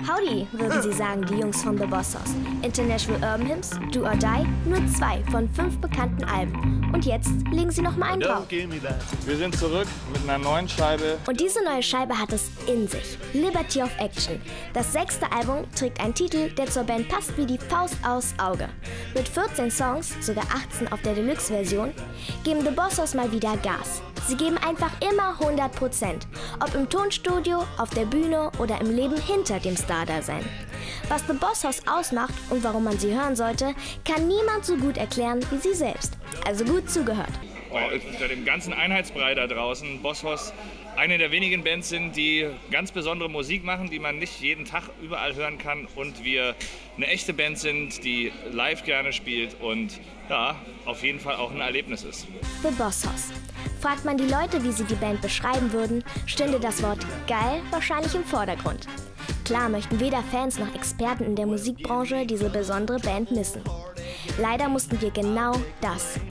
Howdy, würden sie sagen, die Jungs von The Bossos. International Urban Hymns, Do or Die, nur 2 von 5 bekannten Alben. Und jetzt legen sie noch mal einen drauf. Wir sind zurück mit einer neuen Scheibe. Und diese neue Scheibe hat es in sich. Liberty of Action. Das 6. Album trägt einen Titel, der zur Band passt wie die Faust aufs Auge. Mit 14 Songs, sogar 18 auf der Deluxe-Version, geben The Bossos mal wieder Gas. Sie geben einfach immer 100%, ob im Tonstudio, auf der Bühne oder im Leben hinter dem Star-Dasein. Was The Bossos ausmacht und warum man sie hören sollte, kann niemand so gut erklären wie sie selbst. Also gut zugehört. Unter dem ganzen Einheitsbrei da draußen, Bossos eine der wenigen Bands sind, die ganz besondere Musik machen, die man nicht jeden Tag überall hören kann, und wir eine echte Band sind, die live gerne spielt und ja, auf jeden Fall auch ein Erlebnis ist. The Bossos. Fragt man die Leute, wie sie die Band beschreiben würden, stünde das Wort geil wahrscheinlich im Vordergrund. Klar möchten weder Fans noch Experten in der Musikbranche diese besondere Band missen. Leider mussten wir genau das.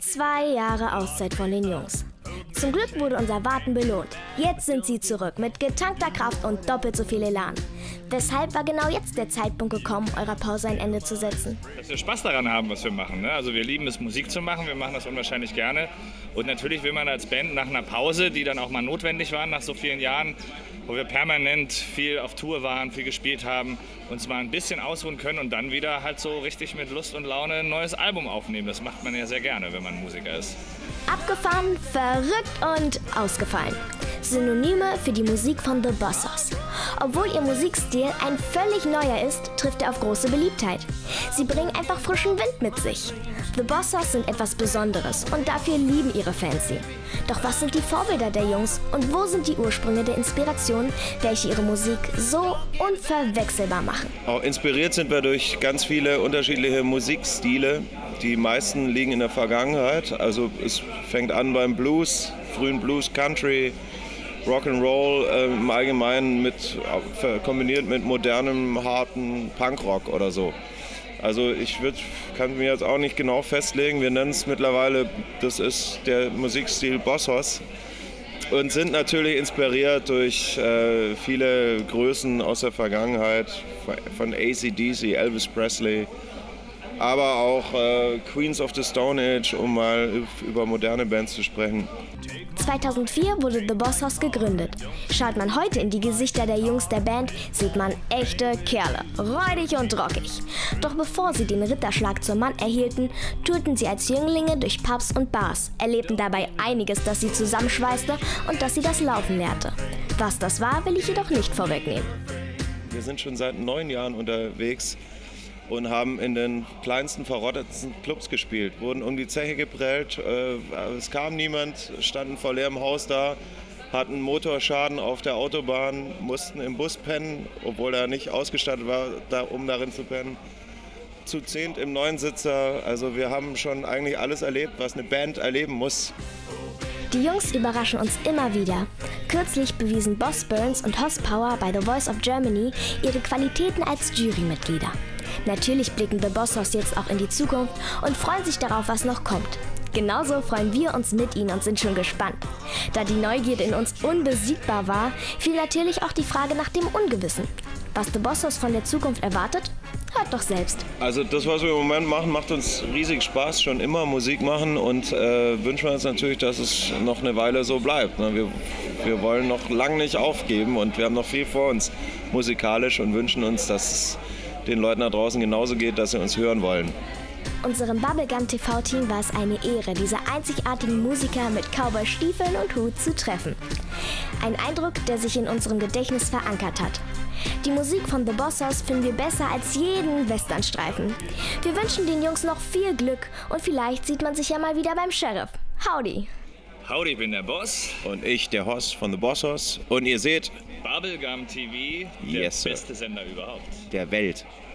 2 Jahre Auszeit von den Jungs. Zum Glück wurde unser Warten belohnt. Jetzt sind sie zurück mit getankter Kraft und doppelt so viel Elan. Weshalb war genau jetzt der Zeitpunkt gekommen, eurer Pause ein Ende zu setzen? Dass wir Spaß daran haben, was wir machen. Ne? Also wir lieben es, Musik zu machen, wir machen das unwahrscheinlich gerne. Und natürlich will man als Band nach einer Pause, die dann auch mal notwendig war nach so vielen Jahren, wo wir permanent viel auf Tour waren, viel gespielt haben, uns mal ein bisschen ausruhen können und dann wieder halt so richtig mit Lust und Laune ein neues Album aufnehmen. Das macht man ja sehr gerne, wenn man Musiker ist. Abgefahren, verrückt und ausgefallen. Synonyme für die Musik von The Bossos. Obwohl ihr Musikstil ein völlig neuer ist, trifft er auf große Beliebtheit. Sie bringen einfach frischen Wind mit sich. The Bossos sind etwas Besonderes und dafür lieben ihre Fans sie. Doch was sind die Vorbilder der Jungs und wo sind die Ursprünge der Inspiration, welche ihre Musik so unverwechselbar machen? Auch inspiriert sind wir durch ganz viele unterschiedliche Musikstile. Die meisten liegen in der Vergangenheit. Also es fängt an beim Blues, frühen Blues, Country, Rock'n'Roll im Allgemeinen kombiniert mit modernem, harten Punkrock oder so. Also kann mir jetzt auch nicht genau festlegen. Wir nennen es mittlerweile, das ist der Musikstil Bossos. Und sind natürlich inspiriert durch viele Größen aus der Vergangenheit, von AC/DC, Elvis Presley, aber auch Queens of the Stone Age, um mal über moderne Bands zu sprechen. 2004 wurde The Bossos gegründet. Schaut man heute in die Gesichter der Jungs der Band, sieht man echte Kerle, räudig und rockig. Doch bevor sie den Ritterschlag zum Mann erhielten, tourten sie als Jünglinge durch Pubs und Bars, erlebten dabei einiges, das sie zusammenschweißte und das sie das Laufen lehrte. Was das war, will ich jedoch nicht vorwegnehmen. Wir sind schon seit 9 Jahren unterwegs und haben in den kleinsten, verrottetsten Clubs gespielt. Wurden um die Zeche geprellt, es kam niemand, standen vor leerem Haus da, hatten Motorschaden auf der Autobahn, mussten im Bus pennen, obwohl er nicht ausgestattet war, um darin zu pennen. Zu 10 im 9-Sitzer, also wir haben schon eigentlich alles erlebt, was eine Band erleben muss. Die Jungs überraschen uns immer wieder. Kürzlich bewiesen Boss Burns und Hoss Power bei The Voice of Germany ihre Qualitäten als Jurymitglieder. Natürlich blicken The Bossos jetzt auch in die Zukunft und freuen sich darauf, was noch kommt. Genauso freuen wir uns mit ihnen und sind schon gespannt. Da die Neugierde in uns unbesiegbar war, fiel natürlich auch die Frage nach dem Ungewissen. Was The Bossos von der Zukunft erwartet? Hört doch selbst. Also das, was wir im Moment machen, macht uns riesig Spaß, schon immer Musik machen, und wünschen wir uns natürlich, dass es noch eine Weile so bleibt. Wir wollen noch lange nicht aufgeben und wir haben noch viel vor uns musikalisch und wünschen uns, dass es den Leuten da draußen genauso geht, dass sie uns hören wollen. Unserem Bubblegum TV-Team war es eine Ehre, diese einzigartigen Musiker mit Cowboy-Stiefeln und Hut zu treffen. Ein Eindruck, der sich in unserem Gedächtnis verankert hat. Die Musik von The Bossos finden wir besser als jeden Westernstreifen. Wir wünschen den Jungs noch viel Glück und vielleicht sieht man sich ja mal wieder beim Sheriff. Howdy! Howdy, ich bin der Boss. Und ich, der Hoss von The Bossos. Und ihr seht, Bubblegum TV, der beste Sender überhaupt. Der Welt.